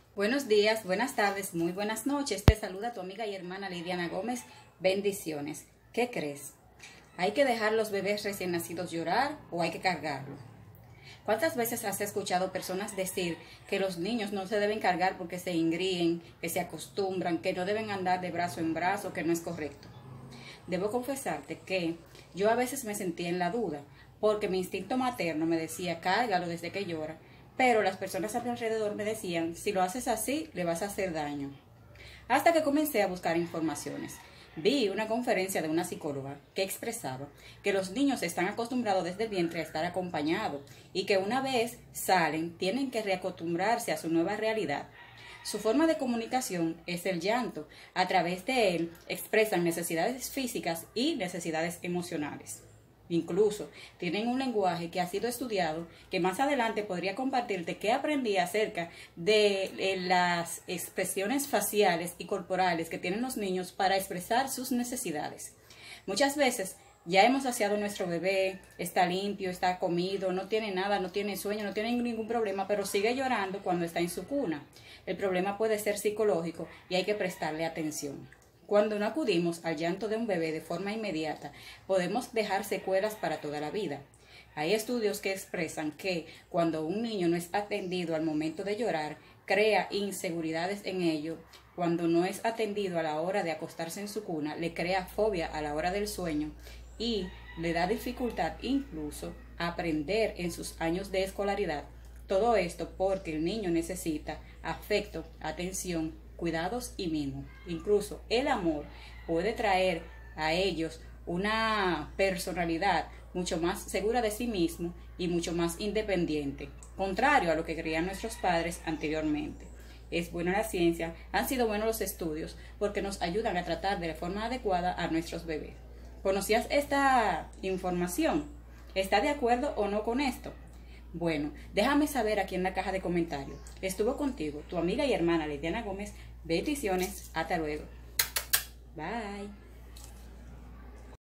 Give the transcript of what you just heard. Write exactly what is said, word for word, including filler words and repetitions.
Buenos días, buenas tardes, muy buenas noches. Te saluda tu amiga y hermana Lidiana Gómez. Bendiciones. ¿Qué crees? ¿Hay que dejar los bebés recién nacidos llorar o hay que cargarlo? ¿Cuántas veces has escuchado personas decir que los niños no se deben cargar porque se ingríen, que se acostumbran, que no deben andar de brazo en brazo, que no es correcto? Debo confesarte que yo a veces me sentía en la duda, porque mi instinto materno me decía, cárgalo desde que llora, pero las personas a mi alrededor me decían, si lo haces así, le vas a hacer daño. Hasta que comencé a buscar informaciones. Vi una conferencia de una psicóloga que expresaba que los niños están acostumbrados desde el vientre a estar acompañados y que una vez salen tienen que reacostumbrarse a su nueva realidad. Su forma de comunicación es el llanto. A través de él expresan necesidades físicas y necesidades emocionales. Incluso tienen un lenguaje que ha sido estudiado, que más adelante podría compartirte qué aprendí acerca de eh, las expresiones faciales y corporales que tienen los niños para expresar sus necesidades. Muchas veces ya hemos saciado nuestro bebé, está limpio, está comido, no tiene nada, no tiene sueño, no tiene ningún problema, pero sigue llorando cuando está en su cuna. El problema puede ser psicológico y hay que prestarle atención. Cuando no acudimos al llanto de un bebé de forma inmediata, podemos dejar secuelas para toda la vida. Hay estudios que expresan que cuando un niño no es atendido al momento de llorar, crea inseguridades en ello. Cuando no es atendido a la hora de acostarse en su cuna, le crea fobia a la hora del sueño y le da dificultad incluso a aprender en sus años de escolaridad. Todo esto porque el niño necesita afecto, atención, cuidados y mimo. Incluso el amor puede traer a ellos una personalidad mucho más segura de sí mismo y mucho más independiente, contrario a lo que creían nuestros padres anteriormente. Es buena la ciencia, han sido buenos los estudios porque nos ayudan a tratar de la forma adecuada a nuestros bebés. ¿Conocías esta información? ¿Está de acuerdo o no con esto? Bueno, déjame saber aquí en la caja de comentarios. Estuvo contigo tu amiga y hermana Lidiana Gómez. Bendiciones. Hasta luego. Bye.